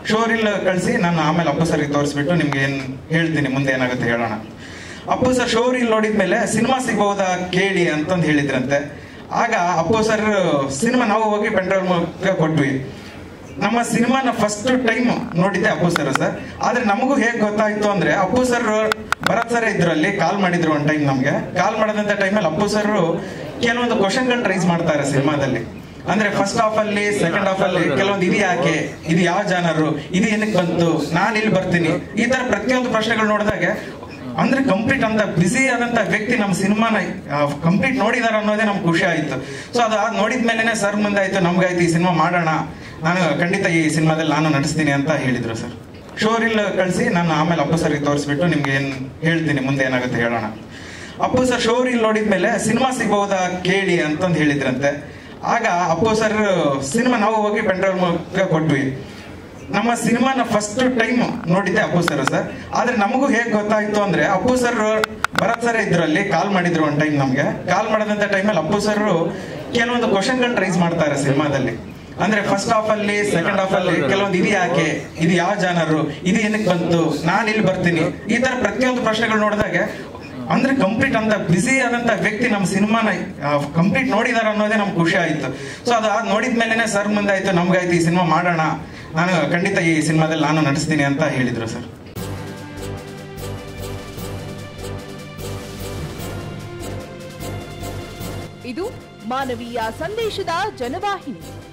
Show reel ಕಳಿಸಿ ನಾನು ಆಮೇಲೆ ಅಪ್ಪು ಸರ್ಗೆ ತೋರಿಸ್ಬಿಟ್ಟು ನಿಮ್ಗೆ ಏನ್ ಹೇಳ್ತೀನಿ, ಮುಂದೆ ಏನಾಗುತ್ತೆ ಹೇಳೋಣ. ಅಪ್ಪು ಸರ್ ಶೋ ರೀಲ್ ನೋಡಿದ್ಮೇಲೆ ಸಿನಿಮಾ ಸಿಗಬಹುದಾ ಕೇಳಿ ಅಂತಂದು ಹೇಳಿದ್ರಂತೆ. ಆಗ ಅಪ್ಪು ಸರ್ ಸಿನಿಮಾ ನಾವು ಹೋಗಿ ಪೆಂಡ್ರೈವ್ ಕೊಟ್ವಿ. ನಮ್ಮ ಸಿನಿಮಾನ ಫಸ್ಟ್ ಟೈಮ್ ನೋಡಿದ್ದೆ ಅಪ್ಪು ಸರ್. ಆದ್ರೆ ನಮಗೂ ಹೇಗ್ ಗೊತ್ತಾಯ್ತು ಅಂದ್ರೆ, ಅಪ್ಪು ಸರ್ ಭರತ್ ಸರ್ ಇದ್ರಲ್ಲಿ ಕಾಲ್ ಮಾಡಿದ್ರು ಒಂದ್ ಟೈಮ್. ನಮ್ಗೆ ಕಾಲ್ ಮಾಡದಂತ ಟೈಮಲ್ಲಿ ಅಪ್ಪು ಸರ್ ಕೆಲವೊಂದು ಕ್ವಶನ್ಗಳನ್ನ ರೈಸ್ ಮಾಡ್ತಾರೆ ಸಿನಿಮಾದಲ್ಲಿ. ಅಂದ್ರೆ ಫಸ್ಟ್ ಹಾಫ್ ಅಲ್ಲಿ, ಸೆಕೆಂಡ್ ಹಾಫ್ ಅಲ್ಲಿ ಕೆಲವೊಂದು ಇದು ಯಾಕೆ, ಇದು ಯಾವ ಜಾನರು, ಇದು ಏನಕ್ಕೆ ಬಂತು, ನಾನ್ ಇಲ್ಲಿ ಬರ್ತೀನಿ, ಈ ತರ ಪ್ರತಿಯೊಂದು ಪ್ರಶ್ನೆಗಳು ನೋಡಿದಾಗ ಅಂದ್ರೆ ಕಂಪ್ಲೀಟ್ ಅಂತ ಬ್ಯುಸಿ ಆದಂತ ವ್ಯಕ್ತಿ ನಮ್ಮ ಸಿನಿಮಾನ ಕಂಪ್ಲೀಟ್ ನೋಡಿದಾರ ಅನ್ನೋದೇ ನಮ್ಗೆ ಖುಷಿ ಆಯ್ತು. ಸೊ ಅದು ನೋಡಿದ್ಮೇಲೆ ಸರ್ ಮುಂದೆ ಆಯ್ತು, ನಮ್ಗಾಯ್ತು ಈ ಸಿನಿಮಾ ಮಾಡೋಣ, ನಾನು ಖಂಡಿತ ಈ ಸಿನಿಮಾದಲ್ಲಿ ನಾನು ನಟಿಸ್ತೀನಿ ಅಂತ ಹೇಳಿದ್ರು ಸರ್. ಶೋ ರೀಲ್ ಕಳಿಸಿ ನಾನು ಆಮೇಲೆ ಅಪ್ಪು ಸರ್ಗೆ ತೋರಿಸ್ಬಿಟ್ಟು ನಿಮ್ಗೆ ಏನ್ ಹೇಳ್ತೀನಿ, ಮುಂದೆ ಏನಾಗುತ್ತೆ ಹೇಳೋಣ. ಅಪ್ಪು ಸರ್ ಶೋ ರೀಲ್ ನೋಡಿದ್ಮೇಲೆ ಸಿನಿಮಾ ಸಿಗಬಹುದಾ ಕೇಳಿ ಅಂತಂದು ಹೇಳಿದ್ರಂತೆ. ಆಗ ಅಪ್ಪು ಸರ್ ಸಿನಿಮಾ ನಾವು ಹೋಗಿ ಪೆಂಡ್ರೈವ್ ಕೊಟ್ವಿ. ನಮ್ಮ ಸಿನಿಮಾನ ಫಸ್ಟ್ ಟೈಮ್ ನೋಡಿದ್ದೆ ಅಪ್ಪು ಸರ್. ಆದ್ರೆ ನಮಗೂ ಹೇಗ್ ಗೊತ್ತಾಯ್ತು ಅಂದ್ರೆ, ಅಪ್ಪು ಸರ್ ಭರತ್ ಸರ್ ಇದ್ರಲ್ಲಿ ಕಾಲ್ ಮಾಡಿದ್ರು ಒಂದ್ ಟೈಮ್. ನಮ್ಗೆ ಕಾಲ್ ಮಾಡದಂತ ಟೈಮಲ್ಲಿ ಅಪ್ಪು ಸರ್ ಕೆಲವೊಂದು ಕ್ವಶನ್ಗಳನ್ನ ರೈಸ್ ಮಾಡ್ತಾರೆ ಸಿನಿಮಾದಲ್ಲಿ. ಅಂದ್ರೆ ಫಸ್ಟ್ ಹಾಫ್ ಅಲ್ಲಿ, ಸೆಕೆಂಡ್ ಹಾಫ್ ಅಲ್ಲಿ ಕೆಲವೊಂದು ಇದು ಯಾಕೆ, ಇದು ಯಾವ ಜಾನರು, ಇದು ಏನಕ್ಕೆ ಬಂತು, ನಾನ್ ಇಲ್ಲಿ ಬರ್ತೀನಿ, ಈ ತರ ಪ್ರತಿಯೊಂದು ಪ್ರಶ್ನೆಗಳು ನೋಡಿದಾಗ ಅಂದ್ರೆ ಕಂಪ್ಲೀಟ್ ಅಂತ ಬ್ಯುಸಿ ಆದಂತ ವ್ಯಕ್ತಿ ನಮ್ಮ ಸಿನಿಮಾನ ಕಂಪ್ಲೀಟ್ ನೋಡಿದಾರ ಅನ್ನೋದೇ ನಮ್ಗೆ ಖುಷಿ ಆಯ್ತು. ಸೊ ಅದು ನೋಡಿದ್ಮೇಲೆ ಸರ್ ಮುಂದೆ ಆಯ್ತು, ನಮ್ಗಾಯ್ತು ಈ ಸಿನಿಮಾ ಮಾಡೋಣ, ನಾನು ಖಂಡಿತ ಈ ಸಿನಿಮಾದಲ್ಲಿ ನಾನು ನಟಿಸ್ತೀನಿ ಅಂತ ಹೇಳಿದ್ರು ಸರ್. ಇದು ಮಾನವೀಯ ಸಂದೇಶದ ಜನವಾಹಿನಿ.